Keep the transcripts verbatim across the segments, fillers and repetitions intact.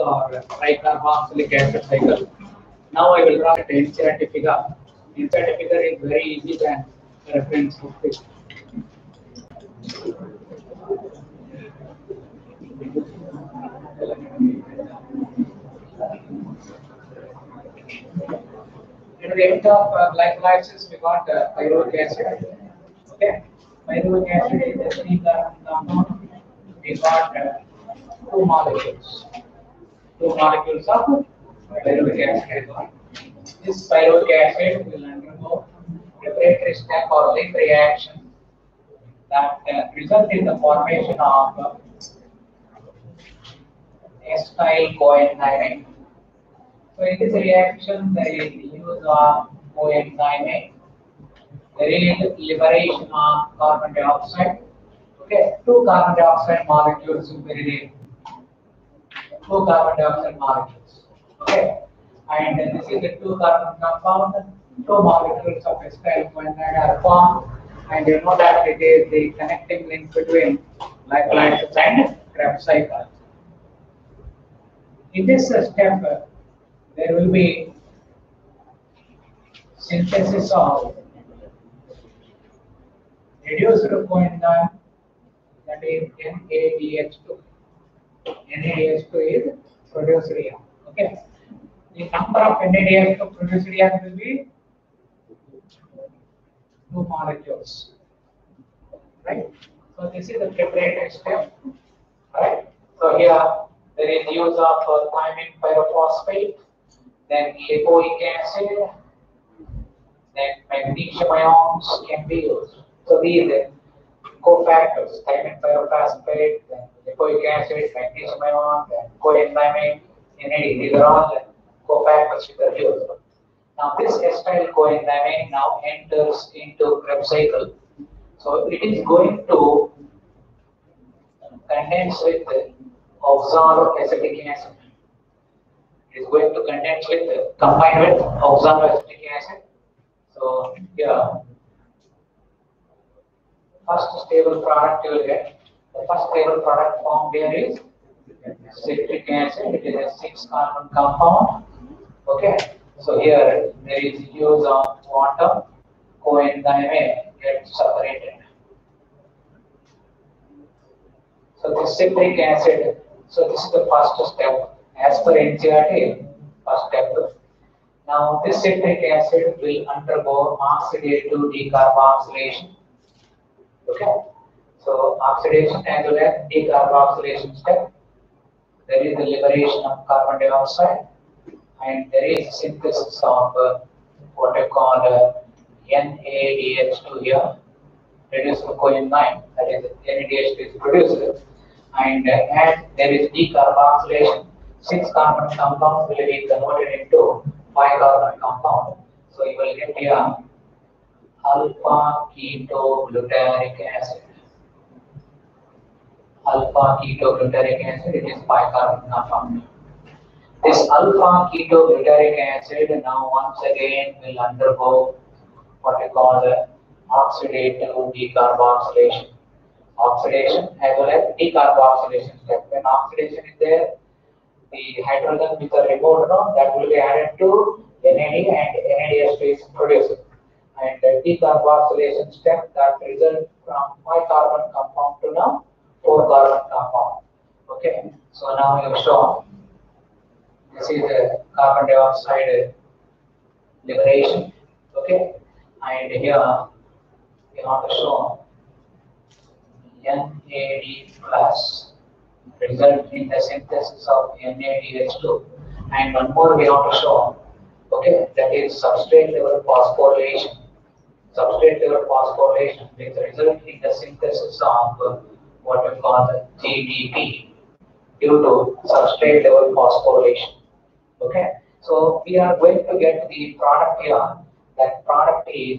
or tricarboxylic acid cycle. Now I will draw the N C E R T figure. N C E R T figure is very easy than reference book. At the end of uh, glycolysis, we got uh, pyruvic acid. Okay, pyruvic acid is a three carbon compound. We got uh, two molecules. Two molecules of pyruvic acid. This pyruvic acid will undergo preparatory step or link reaction that uh, result in the formation of uh, acetyl coenzyme. So in this reaction, there is the use of coenzyme. There is liberation of carbon dioxide. Okay, two carbon dioxide molecules will be released. Two carbon dioxide molecules. Okay, and this is a two carbon compound. Two molecules of acetyl coenzyme are formed, and you know that it is the connecting link between glycolysis and Krebs cycle. In this step, uh, there will be synthesis of reduced coenzyme, that is N A D H two. N A D H two is produced here. Okay. The number of N A D H two produced here will be two molecules. Right? So this is the preparatory step. Right? So here there is use of uh, thymine pyrophosphate, then lipoic acid, then magnesium ions can be used. So these are cofactors, thymine pyrophosphate, then lipoic acid, magnesium ion, then coenzyme, N A D. These are all cofactors which are used. Now this acetyl coenzyme now enters into Krebs cycle. So it is going to condense with oxaloacetic acid. It is going to condense with combine with oxaloacetic acid. So here, first stable product you will get. The first stable product formed here is citric acid. It is a six carbon compound. Okay. So here there is use of water. Coenzyme gets separated. So this citric acid. So this is the first step as per N C E R T. First step. Now this citric acid will undergo oxidative decarboxylation. Okay. So oxidation as well as decarboxylation step. There is the liberation of carbon dioxide, and there is synthesis of uh, what I call uh, N A D H two here, reduced coenzyme, that is N A D H two is produced, and uh, as there is decarboxylation, six carbon compounds will be converted into five carbon compound. So you will get here alpha ketoglutarate acid. Alpha ketoglutarate acid, it is five carbon compound. This alpha ketoglutarate acid now once again will undergo what we call the oxidative decarboxylation. Oxidation as well as decarboxylation step. When oxidation is there, the hydrogen which are removed now, that will be added to N A D and N A D H two is produced. And the decarboxylation step that results from five carbon compound to now four carbon compound. Okay, so now you have shown this is a carbon dioxide liberation. Okay, and here we want to show N A D plus result in the synthesis of N A D H two, and one more we want to show. Okay, that is substrate level phosphorylation. Substrate level phosphorylation is the result in the synthesis of uh, what we call the G D P due to substrate level phosphorylation. Okay, so we are going to get the product here. That product is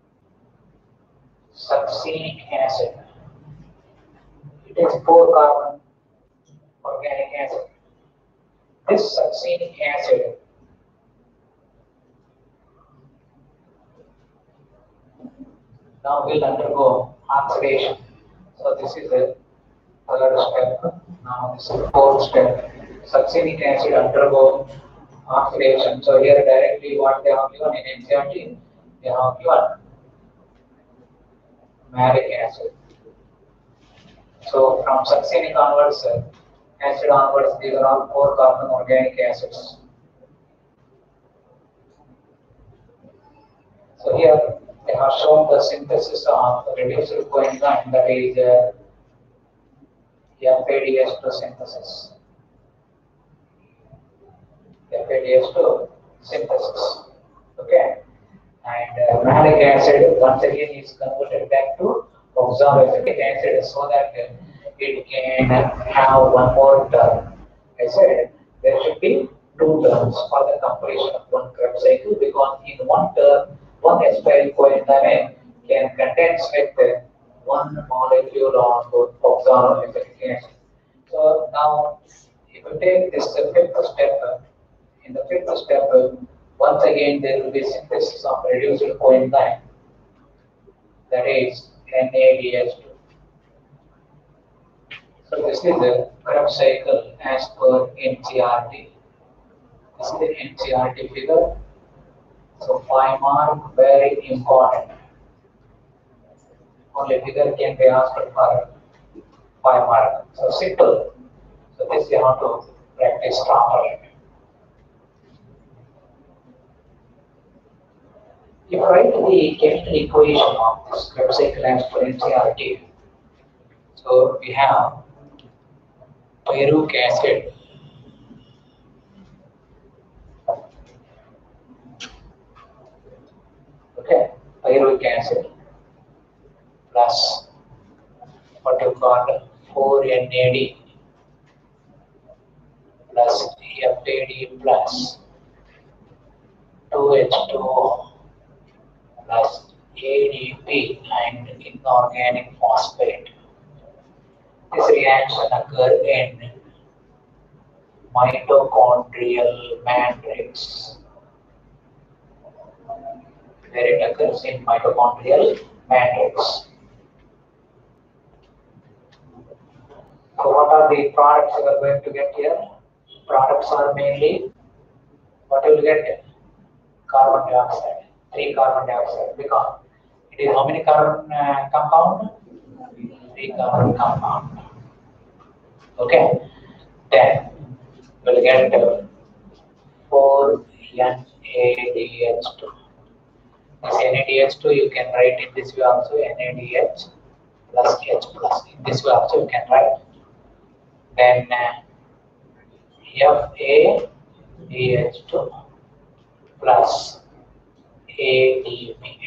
succinic acid. It is four carbon organic acid. This succinic acid now will undergo oxidation. So this is the third step. Now this is the fourth step. succinic acid undergo oxidation. So here directly what they have given in N C E R T, they have given malic acid. So from succinic onwards, uh, acid onwards, these are all four carbon organic acids. So here they have shown the synthesis of reduced coenzyme, that is uh, F A D S two synthesis. F A D S two synthesis. Okay. And uh, malic acid once again is converted back to oxaloacetic acid so that uh, it can have one more term. I said there should be two terms for the completion of one Krebs cycle, because in one term, one acyl coenzyme can condense with one molecule of oxaloacetic acid. So now, if you take this the fifth step, in the fifth step, once again there will be synthesis of reduced coenzyme, that is N A D H two. So this is the Krebs cycle as per N C E R T. This is the N C E R T figure. So five mark, very important. Only figure can be asked for five mark. So simple. So this you have to practice properly. If you write the chemical equation of this Krebs cycle as per N C E R T, so we have pyruvic acid okay, pyruvic acid plus what you call four N A D plus F A D plus two H two O plus A D P and inorganic phosphate. This reaction occurs in mitochondrial matrix, where it occurs in mitochondrial matrix. So what are the products you are going to get here? Products are mainly, what you will get here? Carbon dioxide, three carbon dioxide, because it is how many carbon uh, compound? Three carbon compound. Okay, then we will get uh, four N A D H two. This N A D H two you can write in this way also, N A D H plus H plus. In this way also you can write. Then uh, F A D H two plus A D P.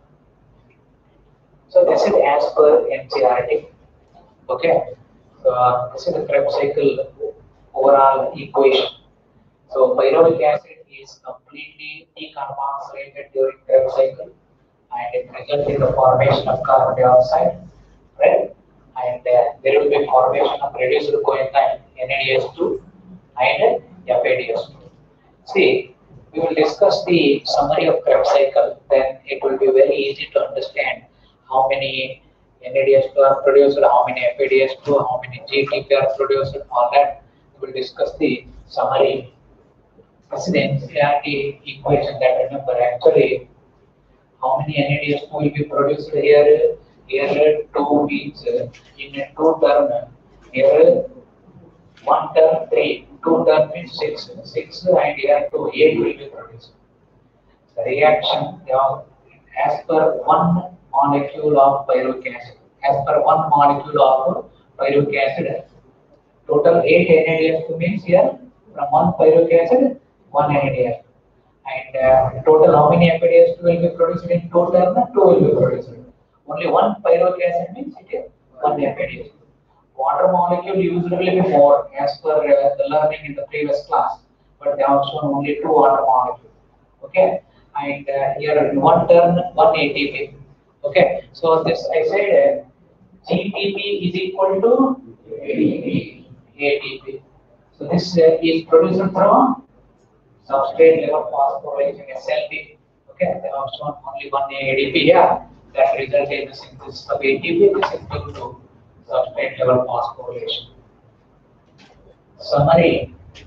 So this is as per N C E R T. Okay. So uh, this is the Krebs cycle overall equation. So pyruvic acid is completely decarboxylated during Krebs cycle, and it results in the formation of carbon dioxide, right? And uh, there will be formation of reduced coenzyme N A D H two and F A D H two. See, we will discuss the summary of Krebs cycle. Then it will be very easy to understand how many N A D H two are produced, how many F A D H two, how many G T P are produced, all that. We will discuss the summary. This is the N C E R T equation that remember actually how many N A D H two will be produced here. Here two means in a two term. Here one term three, two term means six. Six and here two, eight will be produced. The reaction as per one molecule of pyruvic acid. As per one molecule of pyruvic acid, total eight N A D H two means here from one pyruvic acid, one N A D H two. And uh, total how many F A D H two will be produced in two terms? Two will be produced. Only one pyruvic acid means it is one F A D H two. Water molecule usually will be more as per uh, the learning in the previous class, but they have shown only two water molecules. Okay, and uh, here in one term, one A T P. Okay, so this I said uh, G T P is equal to A T P. So this uh, is produced from substrate level phosphorylation S L P. Okay, they have shown only one A D P here. That results in the synthesis of A T P. This is due to substrate level phosphorylation. Summary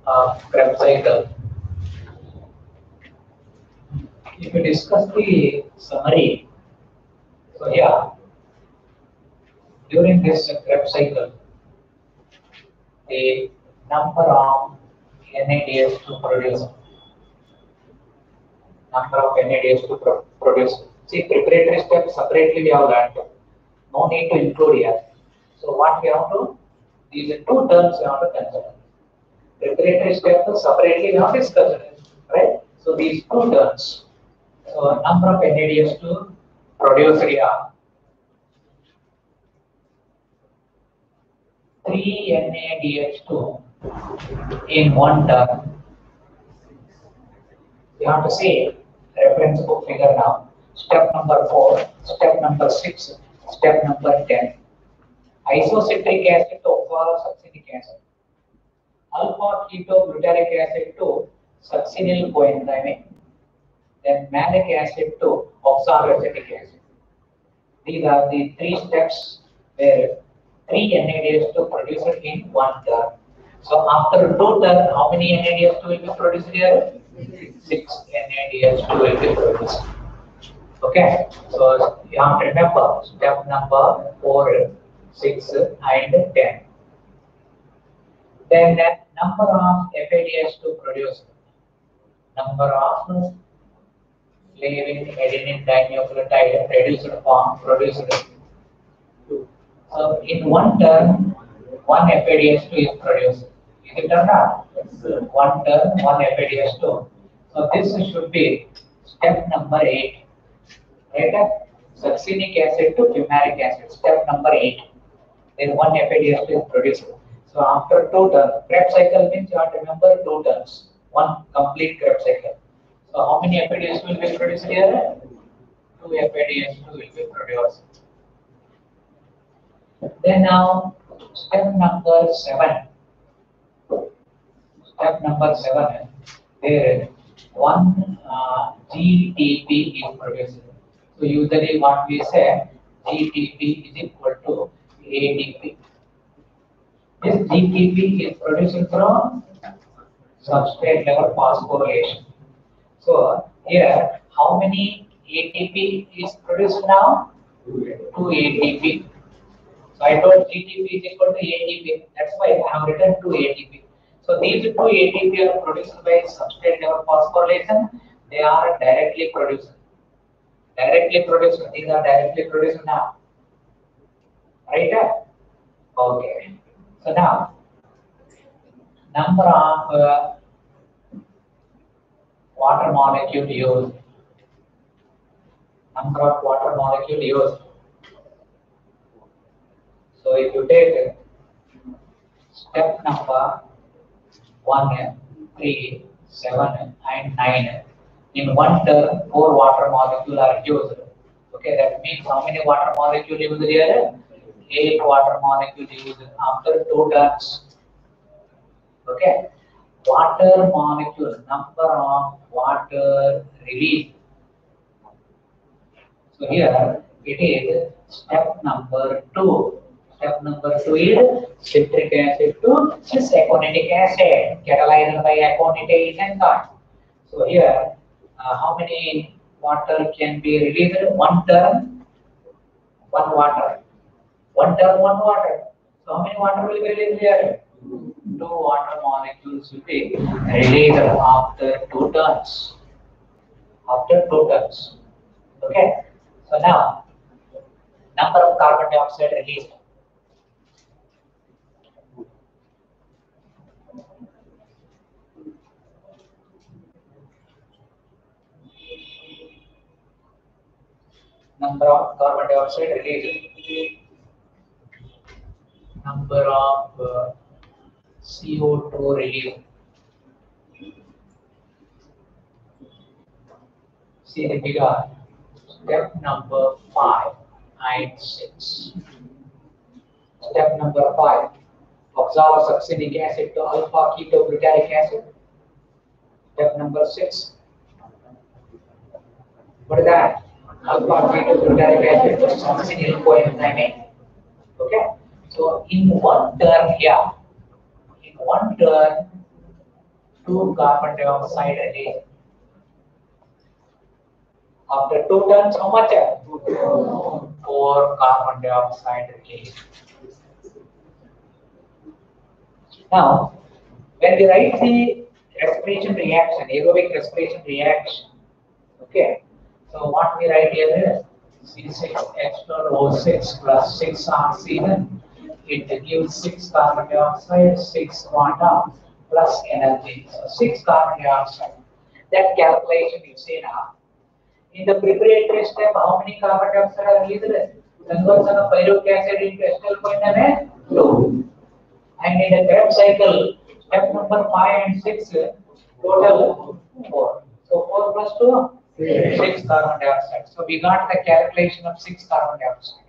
uh, Krebs cycle. If we discuss the summary, so yeah, during this Krebs cycle, the number of N A D H to produce, number of N A D H to pro produce. See, preparatory steps separately we have learned. No need to include here. So what we have to, these are two terms we have to consider. Preparatory steps separately we have discussed, right? So these two terms. So number of N A D H to produce here. three N A D H two in one term. You have to see reference book figure now. Step number four, step number six, step number ten. Isocitric acid to oxalosuccinic acid. Alpha ketoglutarate acid to succinyl coenzyme. Then malic acid to oxaloacetic acid. These are the three steps where three N A D H two produced in one term. So after two term, how many N A D H two will be produced here? Six N A D H two will be produced. Okay, so you have to remember step number four, six, and ten. Then the number of F A D H two produced, number of flavin adenine dinucleotide reduced form produced. So in one term, one F A D H two is produced. Is it or not? Yes, one term, one F A D H two. So this should be step number eight. Right? Succinic acid to fumaric acid. Step number eight. Then one F A D H two is produced. So after two terms, Krebs cycle means you have to remember two terms. One complete Krebs cycle. So how many F A D H two will be produced here? Two F A D H two will be produced. Then now, step number seven. Step number seven, there one uh, G T P is produced. So usually what we say, G T P is equal to A D P. This G T P is produced from substrate level phosphorylation. So here, how many A T P is produced now? Two A T P. So I told G T P is equal to A T P. That's why I have written two A T P. So these two A T P are produced by substrate level phosphorylation. They are directly produced. Directly produced. These are directly produced now. Right? Okay. So now, number of uh, water molecule used. Number of water molecule used. So if you take step number one, three, seven, and nine, in one term, four water molecules are used. Okay, that means how many water molecules used here? Eight water molecules used after two terms. Okay, water molecule, number of water released. So here it is step number two. Step number two is citric acid to cis-aconitic acid, catalyzed by aconitase enzyme. So here, uh, how many water can be released? One term, one water. One term, one water. So how many water will be released here? Two water molecules will be released after two terms. After two terms. Okay. So now, number of carbon dioxide released. Number of carbon dioxide released. Number of uh, C O two released. See the figure. Step number five and six. Step number five. Oxalosuccinic acid to alpha ketoglutarate acid. Step number six. What is that? Alpha ketoglutarate acid to succinyl coenzyme. Okay. So in one term here, in one term, two carbon dioxide release. After two turns, how much? Four carbon dioxide release. Now, when we write the respiration reaction, aerobic respiration reaction, okay, so what we write here is C six H twelve O six plus six oxygen. It gives six carbon dioxide, six quanta plus energy. So six carbon dioxide. That calculation you see now. In the preparatory step, how many carbon dioxide are released? Conversion of pyruvic acid into acetyl choline two. And in the Krebs cycle, step number five and six, total four. So four plus two, six carbon dioxide. So we got the calculation of six carbon dioxide.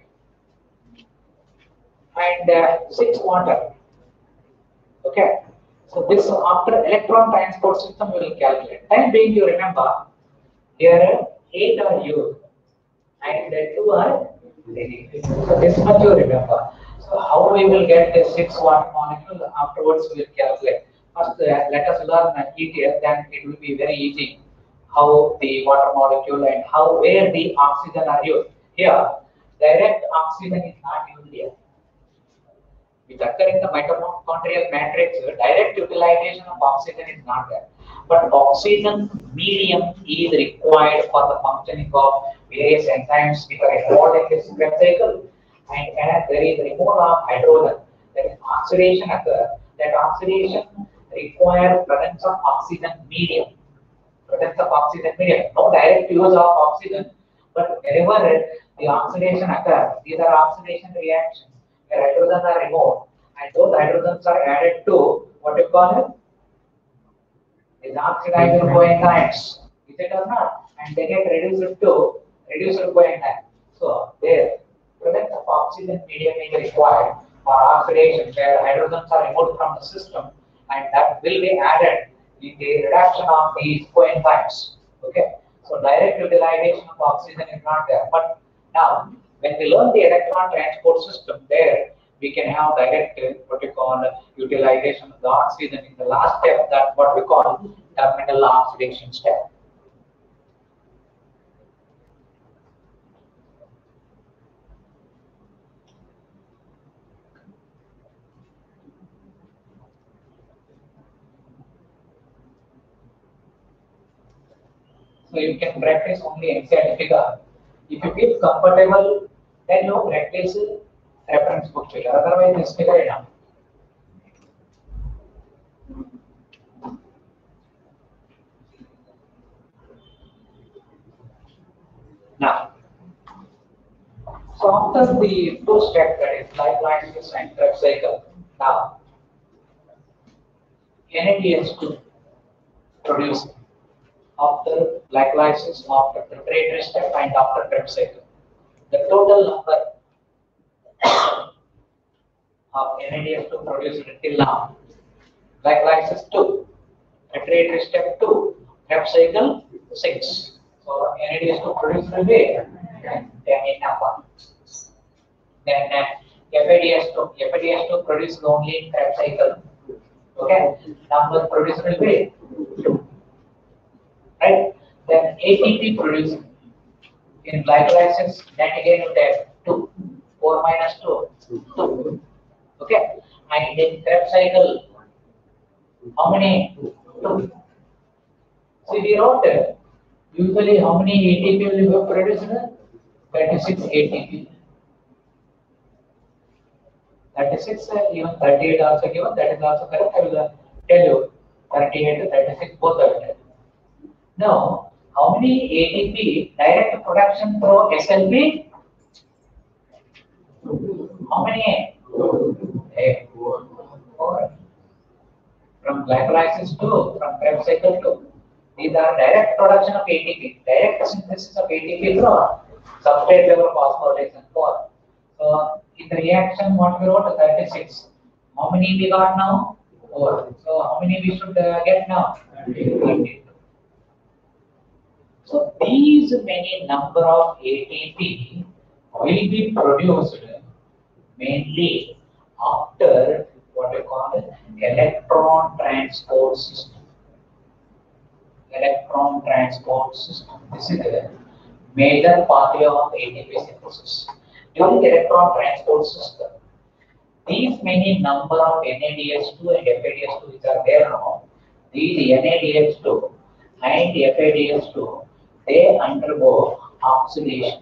And uh, six water. Okay. So this after electron transport system we will calculate. Time being, you remember, here eight are used and two are negative. So this much you remember. So how we will get the six water molecule? Afterwards we will calculate. First, uh, let us learn E T F. Then it will be very easy how the water molecule and how where the oxygen are used. Here, direct oxygen is not used here. Which occur in the mitochondrial matrix, direct utilization of oxygen is not there. But oxygen medium is required for the functioning of various enzymes which are involved in this Krebs cycle. And as there is removal of hydrogen, there is oxidation occur. That oxidation requires presence of oxygen medium. Presence of oxygen medium. No direct use of oxygen, but wherever the oxidation occurs, these are oxidation reactions where hydrogens are removed, and those hydrogens are added to what you call it? Is oxidizing coenzymes. Is it or not? And they get reduced to reduced coenzyme. So there, presence of oxygen medium is required for oxidation, where hydrogens are removed from the system, and that will be added in the reduction of these coenzymes. Okay. So direct utilization of oxygen is not there. But now, when we learn the electron transport system, there we can have direct uh, what we call uh, utilization of the oxygen in the last step. That's what we call terminal oxidation step. So you can practice only N C E R T figure. If you feel comfortable, then you practice reference book figure. Otherwise, this figure is enough. Now, so after the two steps, that is lipolysis and Krebs cycle, now N A D H two produce after lipolysis, after preparatory step, and after Krebs cycle. The total number of N A D H two produced till now, lipolysis two, preparatory step two, Krebs cycle six. So N A D H two produced will be ten in number. Then uh, F A D H two, F A D H two produced only in Krebs cycle. Okay, number produced will be two. Right? Then A T P produced in lipolysis, that again would have two. four minus two, two. Okay, and in Krebs cycle, how many? two. See, we wrote uh, usually how many A T P will be produced? thirty-six A T P. thirty-six, uh, even thirty-eight also given, that is also correct. I will uh, tell you thirty-eight to thirty-six, both are there. Now, how many A T P direct production through S L P? How many? Hey, four. From lipolysis to, from Krebs cycle to. These are direct production of A T P, direct synthesis of A T P through substrate level phosphorylation. four. So, in the reaction, what we wrote? thirty-six. How many we got now? four. So, how many we should uh, get now? thirty-two. So, these many number of A T P will be produced mainly after what we call electron transport system. electron transport system. This is a major pathway of A T P synthesis. During electron transport system, these many number of N A D H two and F A D H two which are there now, these N A D H two and F A D H two, they undergo oxidation.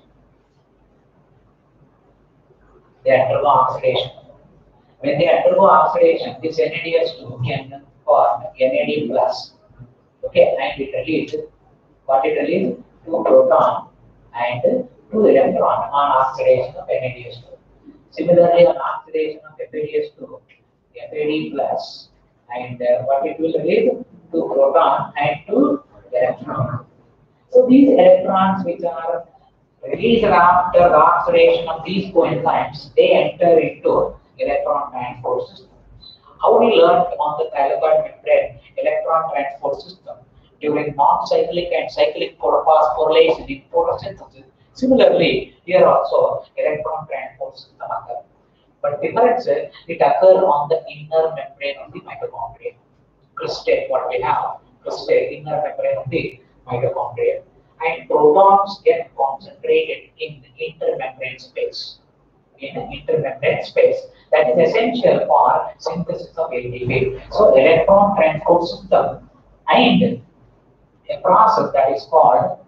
They undergo oxidation. When they undergo oxidation, this N A D H two can form N A D plus. Okay, and it releases what it releases? Two proton and two electron on oxidation of N A D H two. Similarly, on oxidation of F A D H two, F A D plus, and uh, what it will release? Two proton and two electron. So these electrons which are released after the oxidation of these coenzymes, they enter into electron transport system. How we learned on the thylakoid membrane electron transport system during non-cyclic and cyclic phosphorylation in photosynthesis. Similarly, here also electron transport system occurs. But difference, it occurs on the inner membrane of the mitochondria. Crystal, what we have, crystal, inner membrane of the mitochondria. And protons get concentrated in the intermembrane space. In the intermembrane space, that is essential for synthesis of A T P. So, electron transport system and a process that is called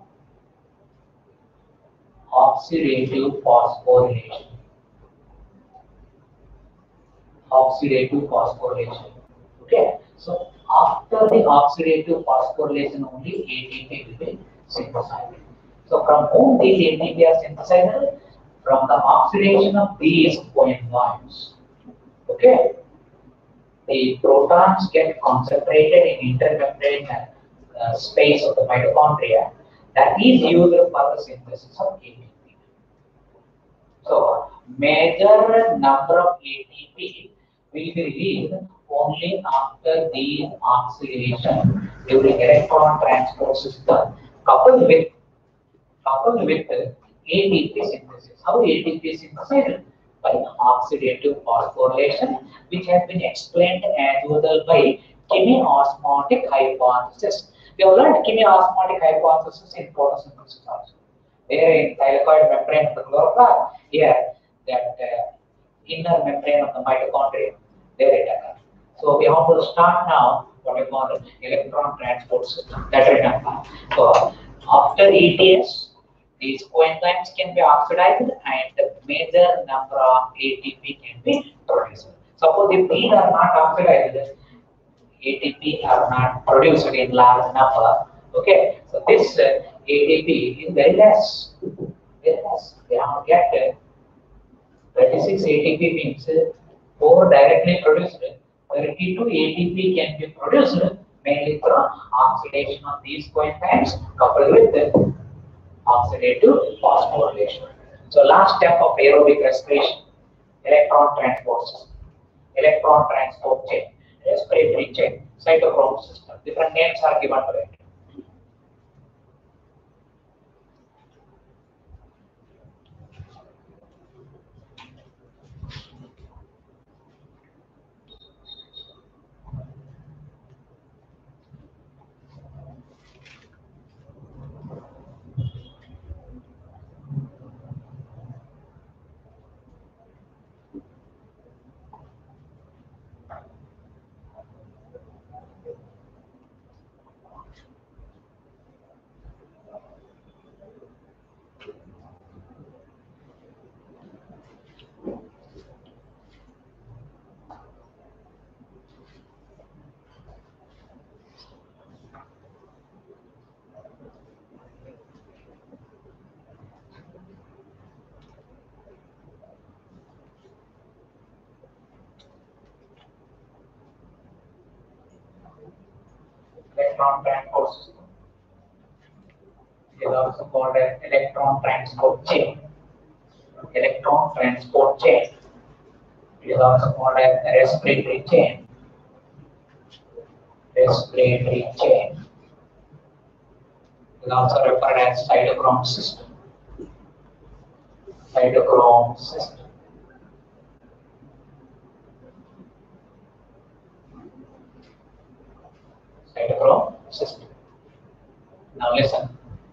oxidative phosphorylation. Oxidative phosphorylation. Okay, so after the oxidative phosphorylation, only A T P will be synthesized. So, from whom these A T P are synthesized? From the oxidation of these coenzymes. Okay, the protons get concentrated in intermembrane uh, space of the mitochondria that is used for the synthesis of A T P. So, major number of A T P will be released only after the oxidation during electron transport system coupled with coupled with A T P synthesis. How A T P is synthesized? By oxidative phosphorylation, which has been explained as well by chemiosmotic hypothesis. We have learned chemiosmotic hypothesis in photosynthesis also. There in thylakoid membrane of the chloroplast, here that uh, inner membrane of the mitochondria, there it occurs. So we have to start now what we call electron transport system. That remember. So after E T S, these coenzymes can be oxidized and the major number of A T P can be produced. Suppose if these are not oxidized, A T P are not produced in large number. Okay, so this uh, A T P is very less. Very less. We have to get uh, thirty-six A T P means uh, four directly produced. thirty-two A T P can be produced mainly through oxidation of these coenzymes coupled with the oxidative phosphorylation. So last step of aerobic respiration, electron transport system, electron transport chain, respiratory chain, cytochrome system. Different names are given to it. Electron transport system. It is also called an electron transport chain. Electron transport chain. It is also called a respiratory chain. Respiratory chain. It is also referred as cytochrome system. Cytochrome system. Cytochrome system. Now listen.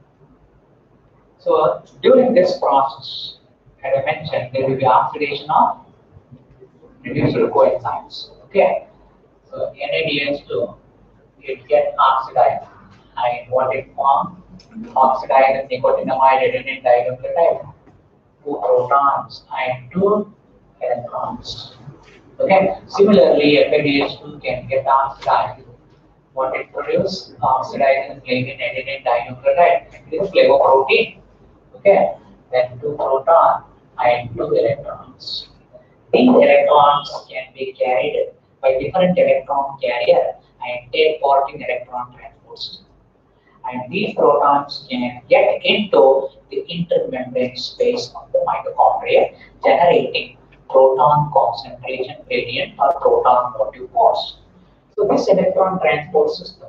So during this process, as I mentioned, there will be oxidation of reduced coenzymes. Okay. So N A D H two, it gets oxidized. And what it forms? Oxidized nicotinamide adenine dinucleotide. Two protons and two electrons. Okay. Similarly, F A D H two can get oxidized. What it produces? Oxidized flavin adenine dinucleotide. It is flavoprotein. Okay. Then two protons and two electrons. These electrons can be carried by different electron carrier and take part in electron transport system. And these protons can get into the intermembrane space of the mitochondria, generating proton concentration gradient or proton motive force. So this electron transport system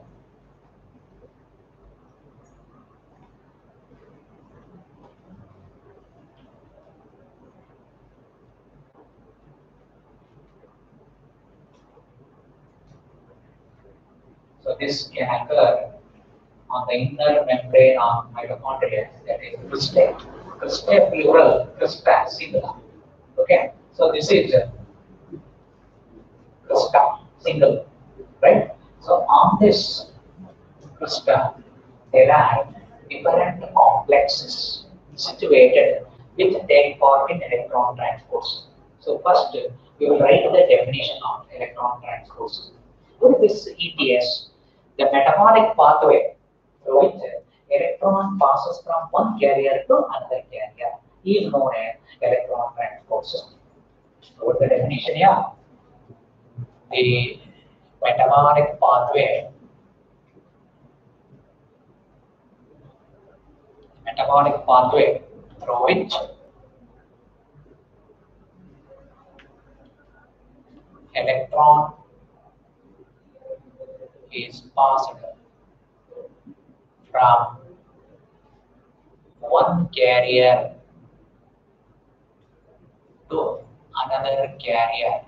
so this can occur on the inner membrane of mitochondria, that is cristae. Cristae plural, crista singular. Okay, so this is crista single, right? So on this crista, there are different complexes situated which take part in electron transport. So first, we will write the definition of electron transport. What is this E T S? The metabolic pathway through which electron passes from one carrier to another carrier is known as electron transport system. So what's the definition here? The metabolic pathway metabolic pathway through which electron is passed from one carrier to another carrier.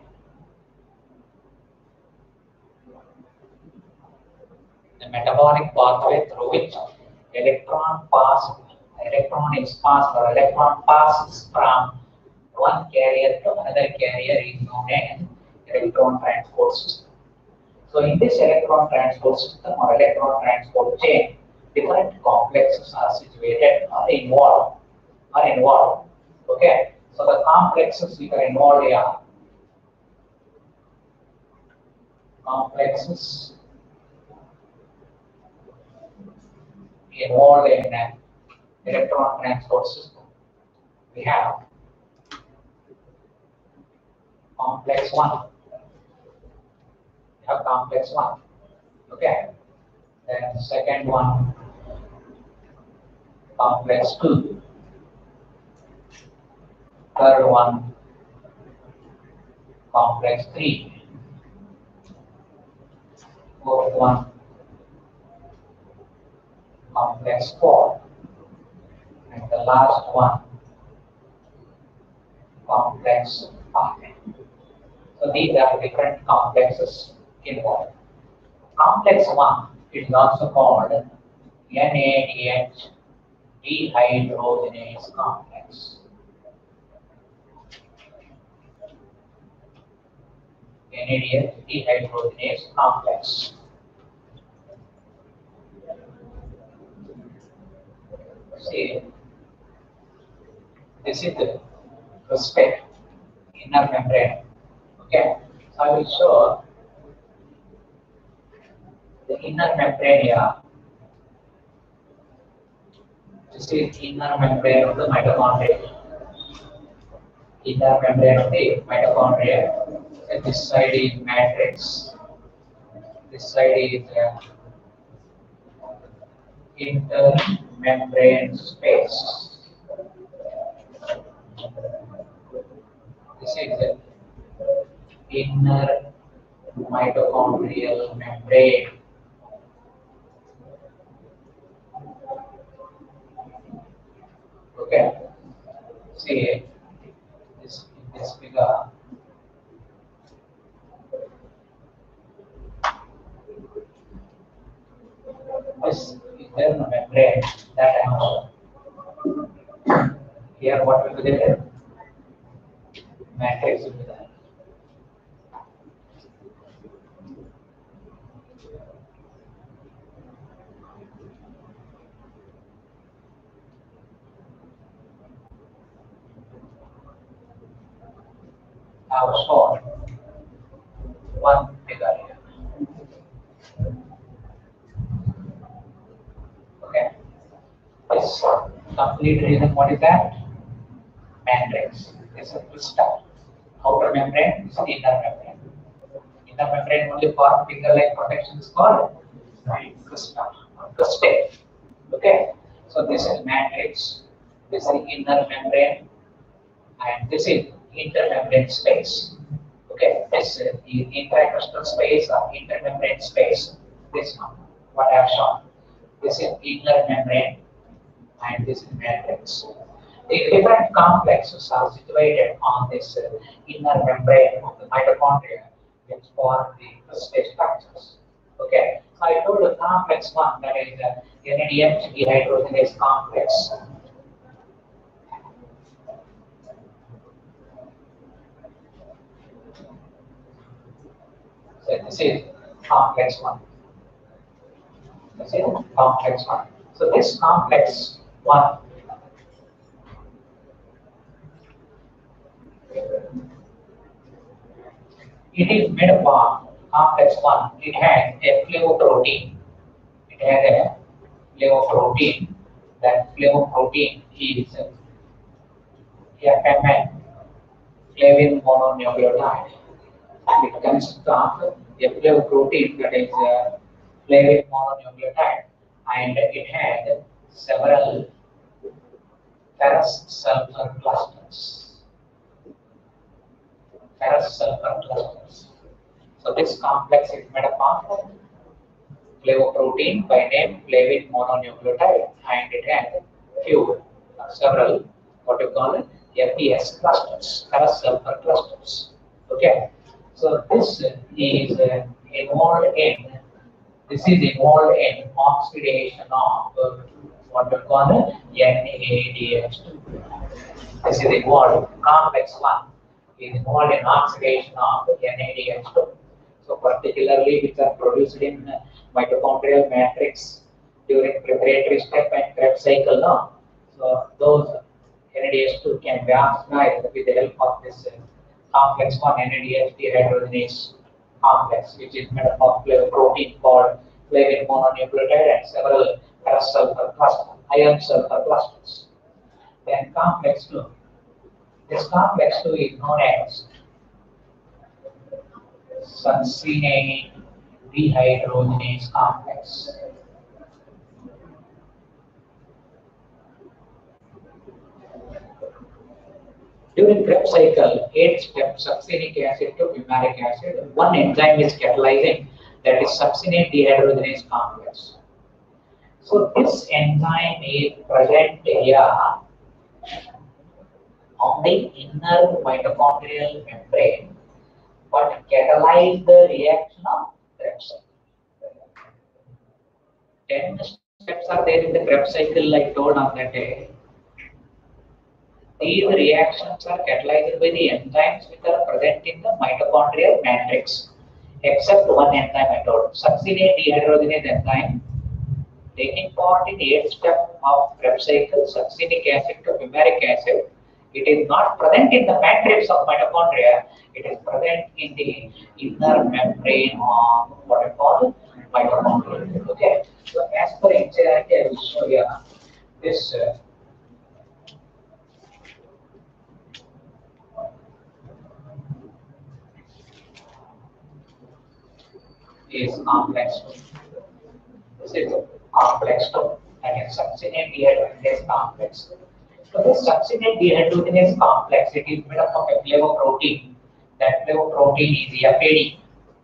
The metabolic pathway through which electron pass, electron is passed or electron passes from one carrier to another carrier is known as electron transport system. So in this electron transport system or electron transport chain, different complexes are situated or involved are involved. Okay. So the complexes which are involved here, complexes involved in an electron transport system. We have complex one. We have complex one. Okay. Then the second one, complex two. Third one, complex three. Fourth one, complex four. And the last one, complex five. So these are different complexes involved. Complex one is also called N A D H dehydrogenase complex. N A D H dehydrogenase complex. See, this is the cristae, inner membrane. Okay, so I will show the inner membrane here. This is inner membrane of the mitochondria. Inner membrane of the mitochondria. And this side is matrix. This side is uh, intermembrane space. This is the inner mitochondrial membrane. Okay. See this this figure. This is then membrane that I have shown. Here what will be there? Matrix will be there. I have shown one figure here. Okay. This complete reason, what is that? Matrix. This is a crystal. Outer membrane is the inner membrane. Inner membrane only for finger-like protection is called crystal or crystal. Okay. So this is matrix. This is inner membrane, and this is intermembrane space. Okay. This is the intracrystal space or intermembrane space. This one, what I have shown. This is inner membrane, and this is matrix. The different complexes are situated on this uh, inner membrane of the mitochondria, which form the crystal structures. Okay, so I told the complex one, that is the N A D H dehydrogenase complex. So this is complex one. This is complex one. So this complex one. It is made up of complex one. It has a flavoprotein. It has a flavoprotein. That flavoprotein is F M N, flavin mononucleotide. It consists of a flavoprotein, that is uh, flavin mononucleotide, and it has several ferrous sulfur clusters. Ferrous sulfur clusters. So this complex is made up of flavoprotein by name flavin mononucleotide, and it has few, uh, several, what you call it, F E S clusters, ferrous sulfur clusters. Okay. So this is uh, involved in this is involved in oxidation of uh, what we call N A D H two. This is involved, complex one is involved in oxidation of N A D H two. So particularly which are produced in mitochondrial matrix during preparatory step and Krebs cycle. No? So those N A D H two can be oxidized with the help of this uh, complex one, N A D H dehydrogenase complex, which is made up of a protein called flavin mononucleotide and several ferrous sulfur clusters, iron sulfur clusters. Then complex two. This complex two is known as succinate dehydrogenase complex. During Krebs cycle, eight step succinic acid to fumaric acid, one enzyme is catalyzing, that is succinate dehydrogenase complex. So this enzyme is present here on the inner mitochondrial membrane, but catalyze the reaction of Krebs cycle. Ten steps are there in the Krebs cycle, like told on that day. These reactions are catalyzed by the enzymes which are present in the mitochondrial matrix, except one enzyme I told, succinate dehydrogenase enzyme, taking part in the eighth step of Krebs cycle, succinic acid to fumaric acid. It is not present in the matrix of mitochondria, it is present in the inner membrane of what I call mitochondria. Okay, so as per N C E R T, I will show you this. Uh, is complex two. This is complex two, and is succinate dehydrogenase complex. So this succinate dehydrogenase complex, it is made up of a flavoprotein. That flavoprotein is F A D.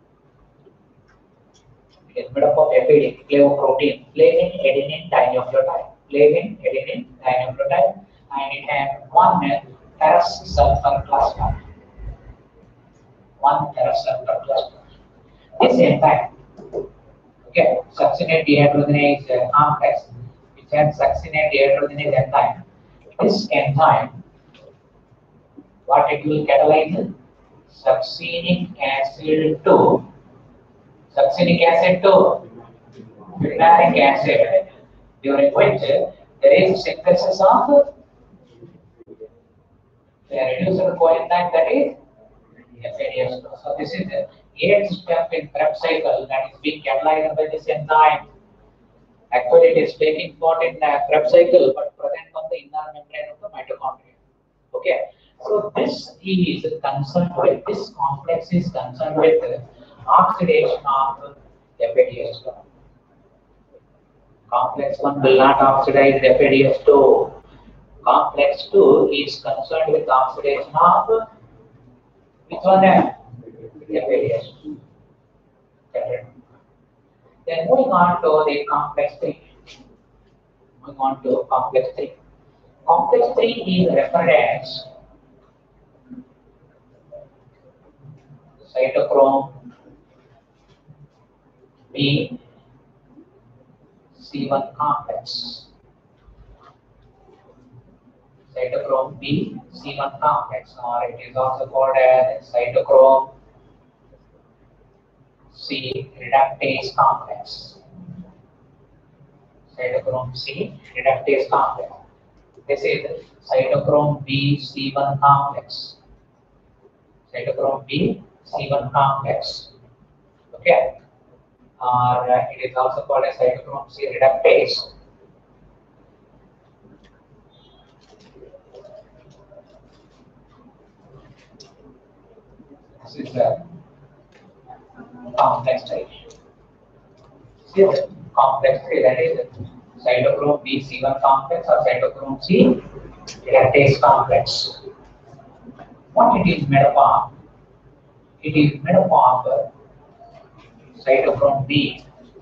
It is made up of F A D, flavoprotein, flavin adenine dinucleotide, flavin adenine dinucleotide, and it has one ferrous sulfur cluster. One ferrous sulfur cluster. This enzyme, Okay, succinate dehydrogenase is a complex which has succinate dehydrogenase enzyme. This enzyme, what it will catalyze? Succinic acid to succinic acid to butyric acid, during which there is synthesis of the reduced coenzyme that is F A D H two. So this is the eighth step in Krebs cycle that is being catalyzed by this enzyme. Actually, it is taking part in the Krebs cycle, but present on the inner membrane of the mitochondria. Okay, so this is concerned with this complex is concerned with oxidation of F A D H two. Complex one will not oxidize F A D H two. Complex two is concerned with oxidation of which one? F A D H two. Then moving on to the complex three. Moving on to complex three. Complex three is referred as cytochrome B C one complex. Cytochrome B C one complex, or it is also called as cytochrome C reductase complex. Cytochrome C reductase complex. This is cytochrome B C one complex. Cytochrome B C one complex. Okay. Or uh, it is also called as cytochrome C reductase. This is the complex type. This complex three, that is cytochrome B C one complex or cytochrome C reductase complex. What it is made up of? It is made up of cytochrome B.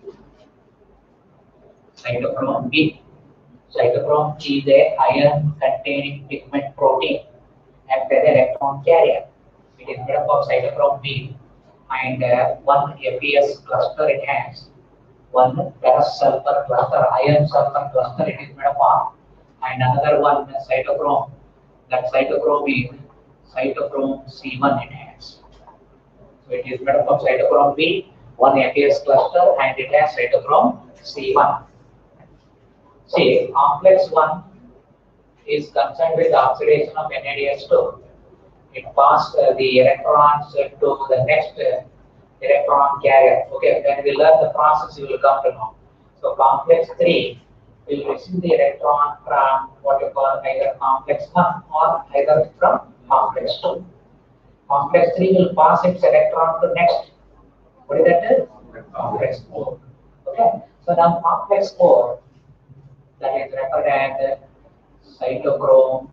Cytochrome B. Cytochrome is a iron-containing pigment protein and an electron carrier. It is made up of cytochrome B and uh, one F E S cluster it has. One ferrous sulfur cluster, iron sulfur cluster it is made up of, and another one cytochrome. That cytochrome is cytochrome C one it has. So it is made up of cytochrome B, one F E S cluster, and it has cytochrome C one. See, complex one is concerned with the oxidation of N A D H two. It passes uh, the electrons uh, to the next uh, electron carrier. Okay, when we learn the process, you will come to know. So complex three will receive the electron from what you call either complex one or either from complex two. Complex three will pass its electron to next. What is that? Complex four. Okay, so now complex four, that is referred as cytochrome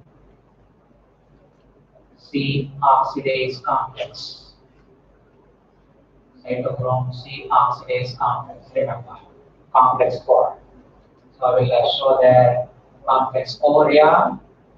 C oxidase complex. Cytochrome C oxidase complex. Remember, complex four. So I will uh, show that complex four here.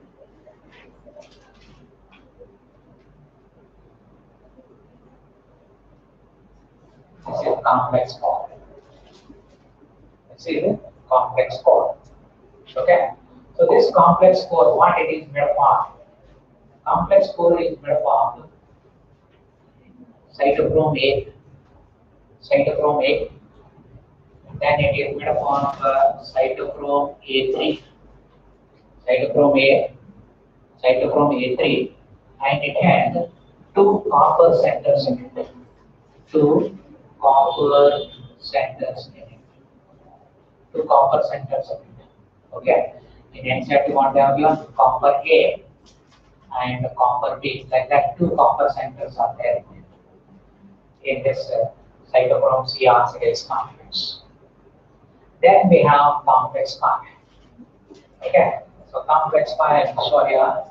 This is complex four. This is complex four. Okay. So this complex four, what it is made of? Complex four is made of cytochrome A, cytochrome A. Then it is made up of uh, cytochrome A three, cytochrome A, cytochrome A three, and it has two copper centers in it. Two copper centers in it. Two copper centers in it. Okay. In N C E R T you want to have your copper A and copper B. Like that, two copper centers are there in this uh, cytochrome C oxidase complex. Then we have complex five. Okay, so complex five, I will show you.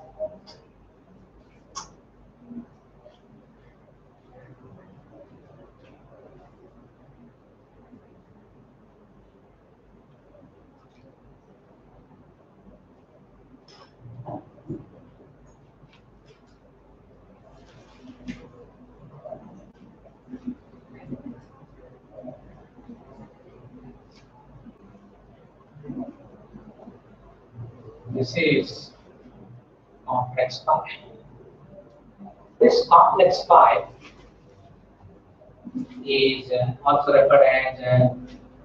this is complex pi. This complex pi is uh, also referred as uh,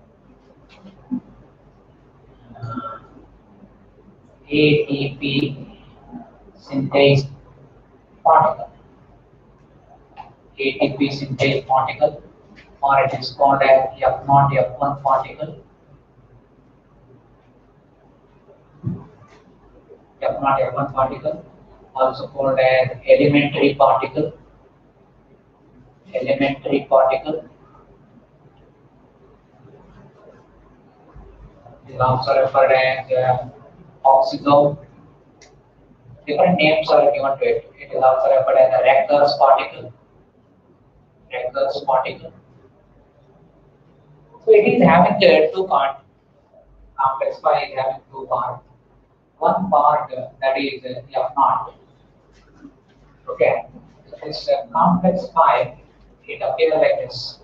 uh, A T P synthase particle. A T P synthase particle, or it is called as F zero F one particle. F zero F one particle, also called as elementary particle. Elementary particle is also referred as uh, oxygen. Different names are given to it. It is also referred as a Raker's particle. Raker's particle. So it is having uh, two parts. Complex pi is having two parts. One part uh, that is uh, F zero. Okay. So this uh, complex pi, it appears like this.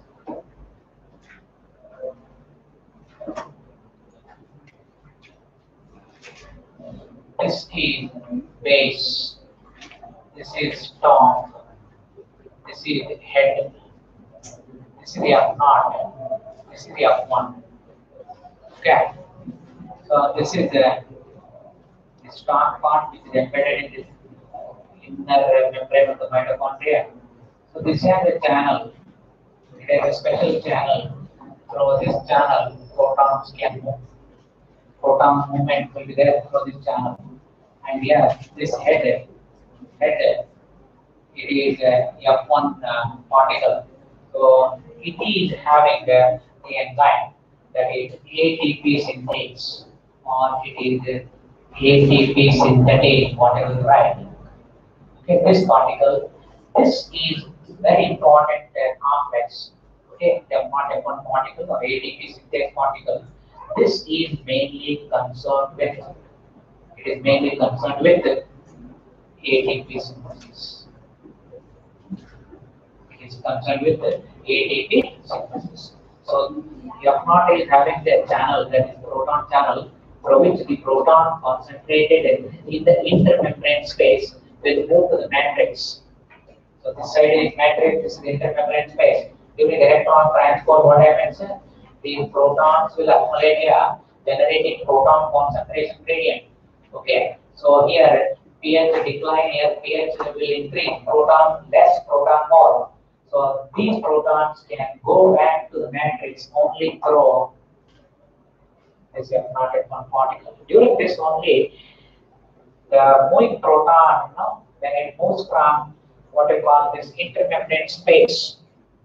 This is base. This is top. This is head. This is the F zero. This is the F one. Okay. So this is the, the start part which is embedded in this inner membrane of the mitochondria. So this has a channel. It has a special channel. Through this channel, protons can move. Proton movement will be there through this channel. And here, this head, head, it is a F one uh, particle. So it is having uh, the enzyme that is A T P synthase, or it is uh, A T P synthetic, whatever you write. Okay, this particle, this is very important uh, complex. Okay, the F one particle or A T P synthase particle. This is mainly concerned with, it is mainly concerned with A T P synthesis. It is concerned with A T P synthesis. So F zero is having the channel, that is proton channel, through which the proton concentrated in the intermembrane space will move to the matrix. So this side is matrix, this is the intermembrane space. During electron transport, what happens? The protons will accumulate here, generating proton concentration gradient. Okay, so here pH decline, here pH will increase, proton less, proton more. So these protons can go back to the matrix only through this F zero F one particle. During this only, the moving proton, you know, when it moves from what we call this intermembrane space,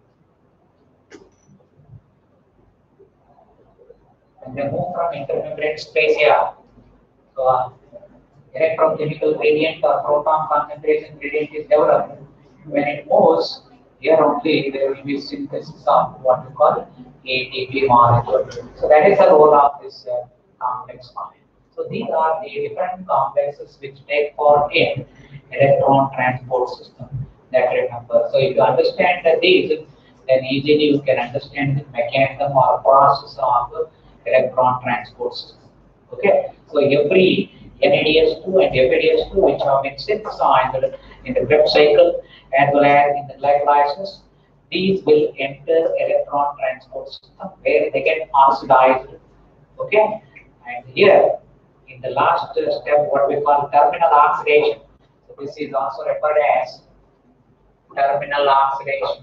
when they move from intermembrane space here, so uh, electrochemical gradient or proton concentration gradient is developed. When it moves, here only there will be synthesis of what we call A T P molecule. So that is the role of this uh, complex pi. So these are the different complexes which take part in electron transport system. That remember. So if you understand that these, then easily you can understand the mechanism or process of electron transport system. Okay. So every N A D S two and F A D S two, which have been synthesized in the Krebs cycle as well as in the glycolysis, these will enter electron transport system where they get oxidized. Okay, and here in the last step, what we call terminal oxidation. So this is also referred as terminal oxidation.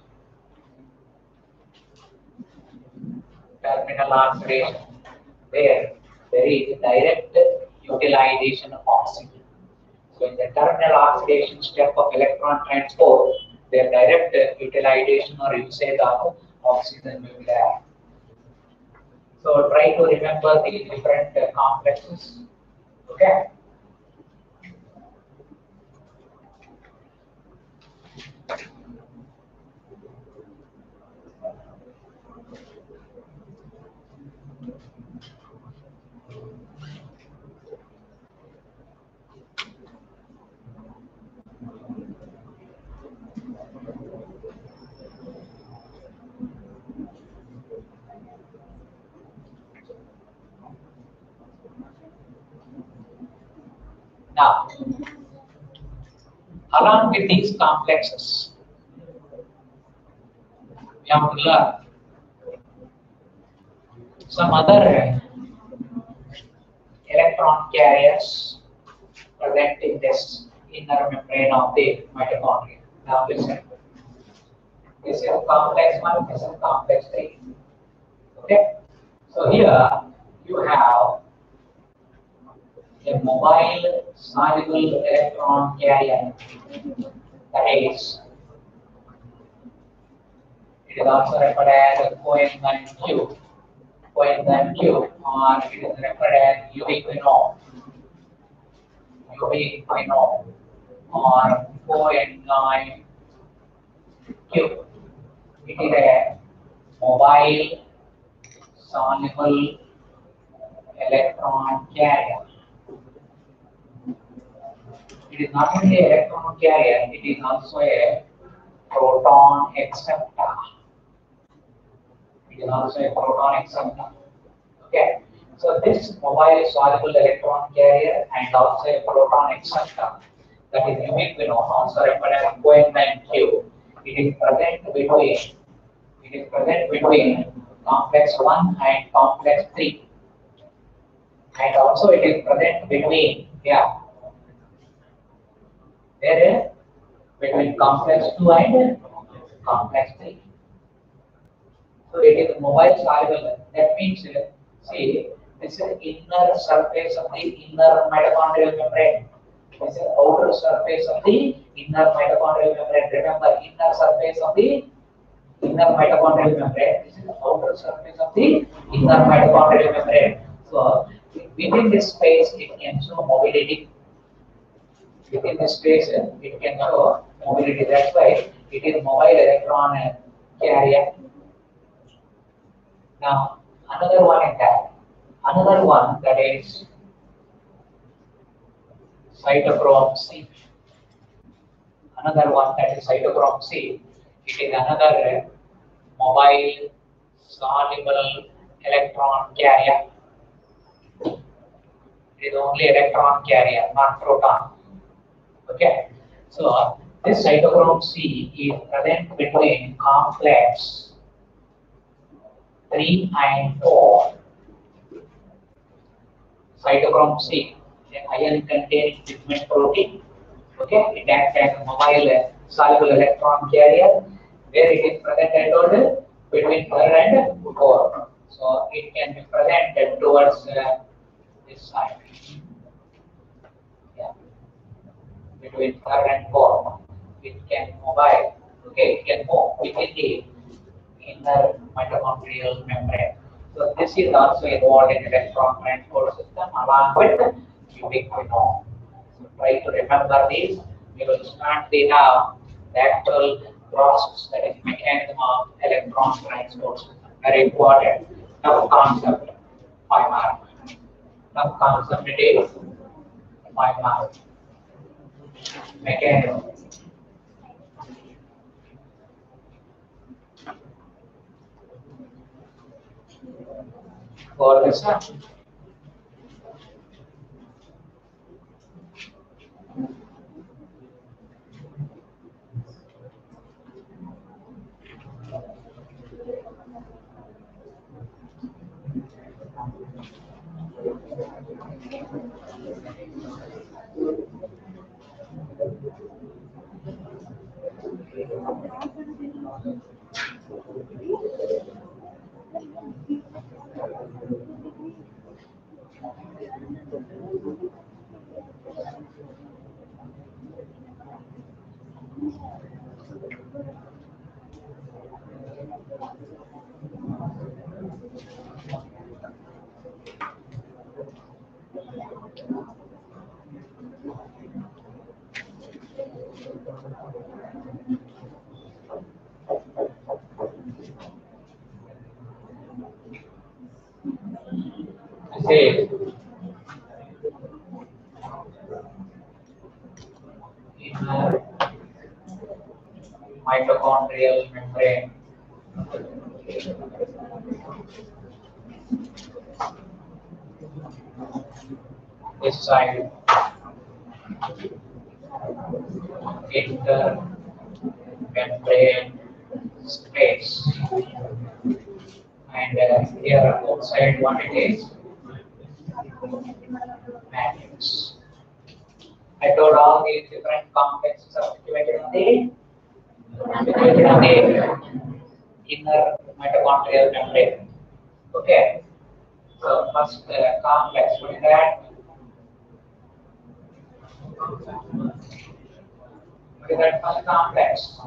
Terminal oxidation, where there is direct utilization of oxygen. So in the terminal oxidation step of electron transport, their direct utilization or usage of oxygen will be there. So try to remember the different uh, complexes. Okay. Along with these complexes, we have to learn some other electron carriers present in this inner membrane of the mitochondria. Now listen, this is complex one, this is complex three. Okay, so here you have a mobile soluble electron carrier, that is, it is also referred as coenzyme Q, coenzyme Q, or it is referred as ubiquinol, ubiquinol, or coenzyme Q. It is a mobile soluble electron carrier. It is not only an electron carrier, it is also a proton acceptor. It is also a proton acceptor. Okay. So this mobile soluble electron carrier and also a proton acceptor, that is ubiquinol, also referred as coenzyme Q. It is present between it is present between complex one and complex three. And also it is present between, yeah, there between complex two and complex three. So it is mobile soluble. That means, see, this is inner surface of the inner mitochondrial membrane. This is outer surface of the inner mitochondrial membrane. Remember, inner surface of the inner mitochondrial membrane. This is the outer surface of the inner mitochondrial membrane. So within this space, it can show mobility. Within this space, it can show mobility. That's why it is mobile electron carrier. Now, another one is that. Another one, that is cytochrome C. Another one, that is cytochrome C. It is another mobile soluble electron carrier. It is only electron carrier, not proton. Okay. So this cytochrome C is present between complex three and four. Cytochrome C, an iron-containing pigment protein. Okay, it acts as a mobile soluble electron carrier, where it is present at total between third and four. So it can be presented towards uh, this side. Yeah, between third and four, it can mobile. Okay, it can move within the inner mitochondrial membrane. So this is also involved in electron transport system along with ubiquinol. So try to remember this. We will start the now the actual process, that is mechanism of electron transport system. Very important. Now concept five mark. Now concept it is five mark. Mechanism. For this one. Say inner mitochondrial membrane. This side, intermembrane space. And uh, here outside what it is? Matrix. I told all these different complexes are situated on the, situated on the inner mitochondrial membrane. Okay. So first uh, complex, what is that? What is that first complex?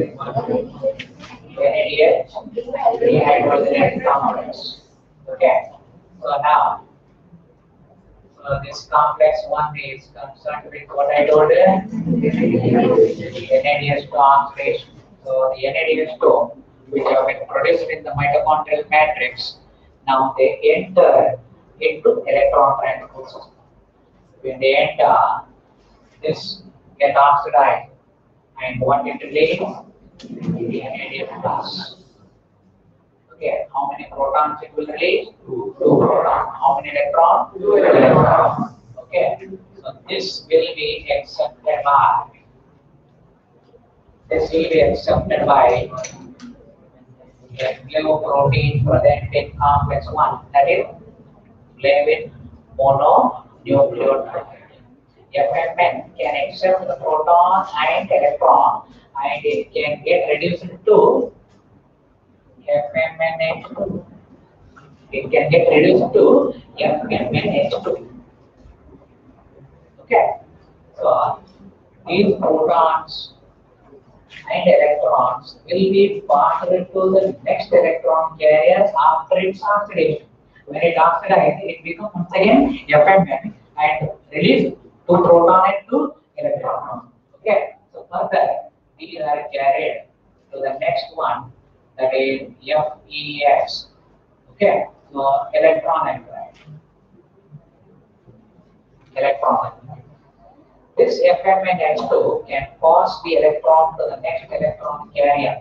N A D H, dehydrogenase complex. Okay. So now, so this complex one is concerned with what I told you, N A D H two oxidation. So the N A D H two, which have been produced in the mitochondrial matrix, now they enter into electron transport system. When they enter, this get oxidized, and what it releases? The N A D H plus. Okay, how many protons it will release? Two. Two protons. How many electrons? Two electrons. Okay, so this will be accepted by. This will be accepted by a protein present in complex one. That is Levin mononucleotide. F M N can accept the proton and electron, and it can get reduced to F M N H two. It can get reduced to F M N H two. Okay. So these protons and electrons will be passed to the next electron carrier after its oxidation. When it oxidizes, it becomes once again F M N and release two proton and two electron. Okay. So further, these are carried to the next one, that is F E S. Okay. So electron and electron. This F M N H two can pass the electron to the next electron carrier.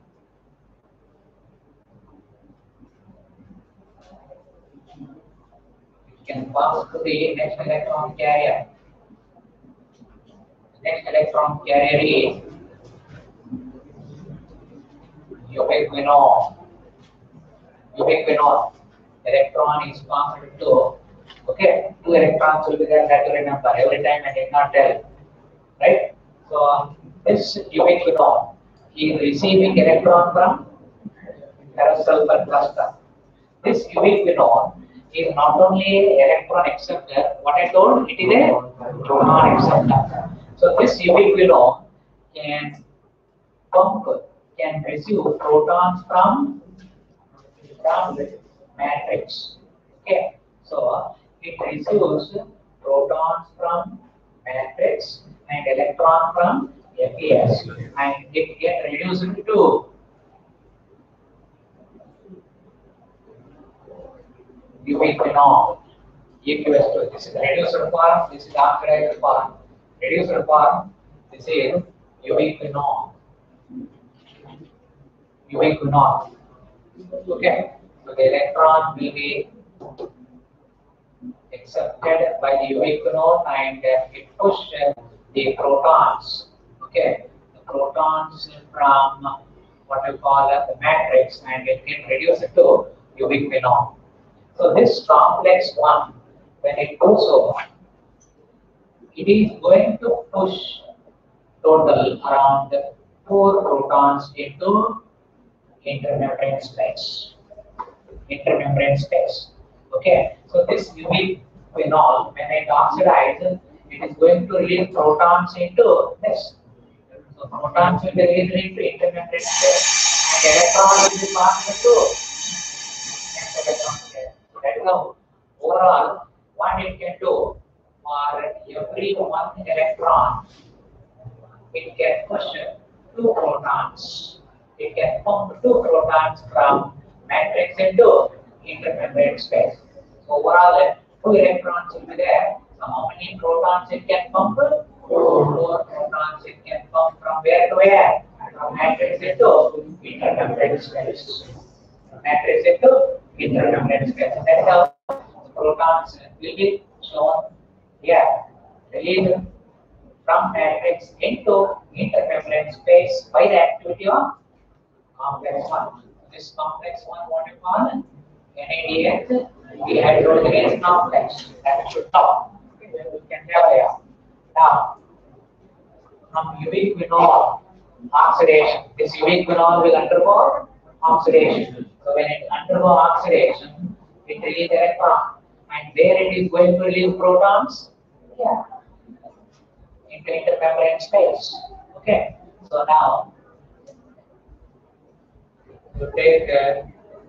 It can pass to the next electron carrier. The next electron carrier is ubiquinol. Ubiquinol. Electron is passed to. Okay, two electrons will be there. That to remember. Every time I did not tell. Right? So this ubiquinol is receiving electron from ferrous sulfur cluster. This ubiquinol is not only electron acceptor, what I told, it is a proton acceptor. So this ubiquinol can pump, can receive protons from, from the matrix. Okay, so it receives protons from matrix and electron from F E S, and it gets reduced to ubiquinol. E Q S two. This is reduced form, this is oxidized form. Reduced form, this is ubiquinol. Ubiquinol. Okay, so the electron will be accepted by the ubiquinol and uh, it pushes the protons. Okay, the protons from what you call uh, the matrix, and it can reduce it to ubiquinol. So this complex one, when it goes over, it is going to push total around four protons into intermembrane space. Intermembrane space. Okay, so this ubiquinol, when it oxidizes, it is going to release protons into this. So protons will be released into intermembrane space, and electrons will be passed into next electron space. That is how overall what it can do. For every one electron, it can push two protons. It can pump two protons from matrix into intermembrane space. So overall, two electrons will be there. So how many protons it can pump? Four. Four protons it can pump from where to where? From matrix into intermembrane space. Matrix into intermembrane space. That's how protons will be shown here. Released from matrix into intermembrane space by the activity of complex one. This complex one, what you call N A D H, dehydrogenase complex. That should stop. Okay, we can have here. Now, from ubiquinol oxidation, this ubiquinol will undergo oxidation. So when it undergo oxidation, it releases electron, and where it is going to release protons? Yeah, into intermembrane space. Okay, so now you take uh,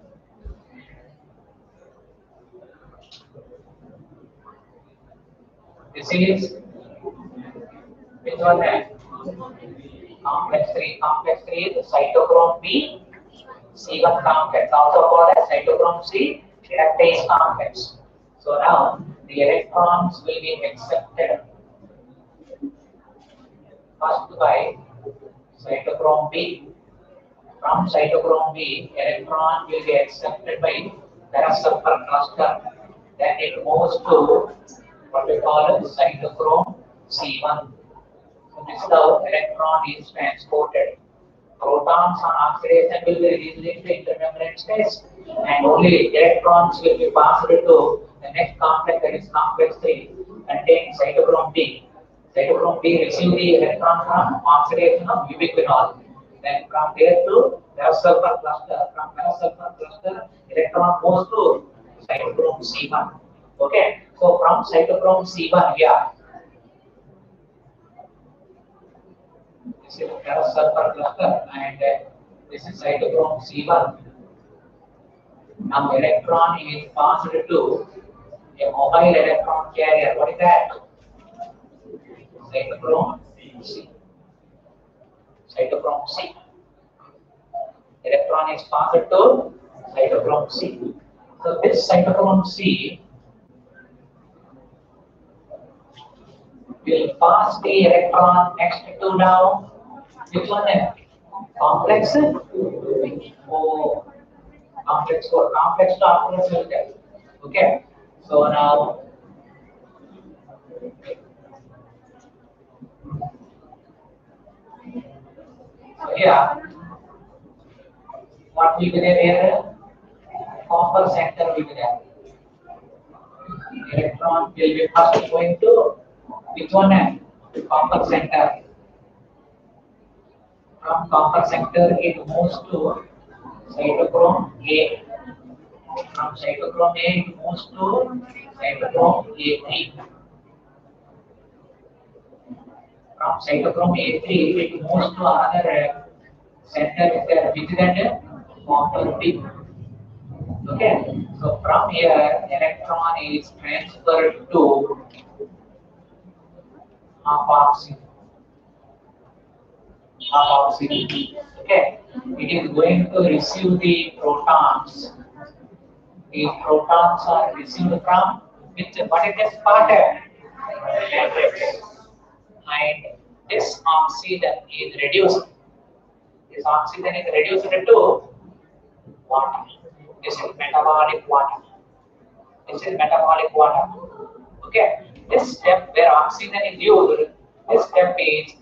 this is which one? Then? Complex three. Complex three is cytochrome B, C one complex, also called as cytochrome C reductase complex. So now the electrons will be accepted first by cytochrome B. From cytochrome B, electron will be accepted by parasulfur cluster. Then it moves to what we call as cytochrome C one. So this is how electron is transported. Protons on oxidation will be released into intermembrane space, and only electrons will be passed to the next complex, that is complex three, containing cytochrome B. Cytochrome B receives the electron from oxidation of ubiquinol. Then from there to parasulfur cluster. From parasulfur cluster, electron goes to cytochrome C one. Okay, so from cytochrome C one here, this is parasulfur cluster, and uh, this is cytochrome C one. Now electron is passed to a mobile electron carrier. What is that? Cytochrome C. Cytochrome C. Electron is passed to cytochrome C. So this cytochrome C will pass the electron next to now which one? Complex four. Complex four. Complex to complex will get. Okay. So now so yeah, what will be there here? Copper center will be there. Electron will be first going to which one? Copper center. From copper center it moves to cytochrome A. From cytochrome A it moves to cytochrome A three. From cytochrome A three it moves to another center there, which is that copper B. Okay, so from here electron is transferred to half oxygen. Half oxygen. Okay, it is going to receive the protons. These protons are received from which what is this part? Matrix. And this oxygen is reduced. This oxygen is reduced to water. This is metabolic water. This is metabolic water. Okay. This step where oxygen is used, this step is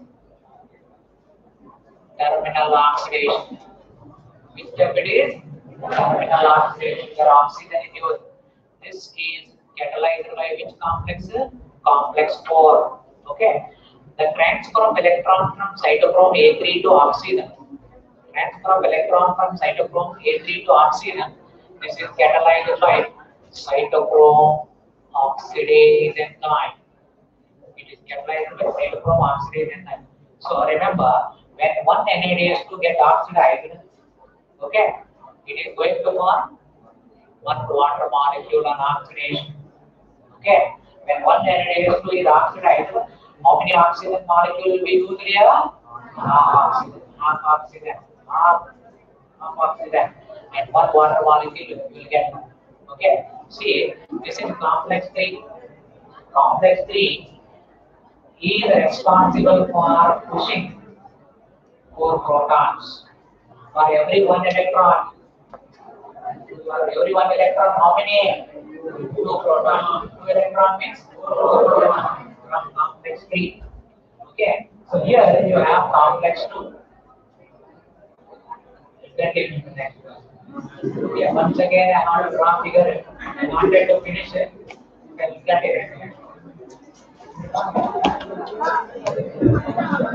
terminal oxidation. Which step it is? Terminal oxidation where oxygen is used. This is catalyzed by which complex? Complex four. Okay. The transfer of electron from cytochrome A three to oxygen. Transfer of electron from cytochrome A three to oxygen. This is catalyzed by cytochrome oxidase enzyme. It is catalyzed by cytochrome oxidase enzyme. So remember, when one N A D H two gets oxidized, okay, it is going to form one water molecule on oxidation. Okay, when one N A D H two is oxidized, how many oxygen molecules will be used here? Half oxygen, half oxygen, half, half oxygen, and one water molecule will get. Okay, see, this is complex three. Complex three is responsible for pushing four protons. For every one electron, for every one electron, how many? Two protons. Two electron means four protons from complex three. Okay, so here you have complex two. Then take it to the next one. Yeah, once again I have to draw figure. I wanted to finish it. You can get it.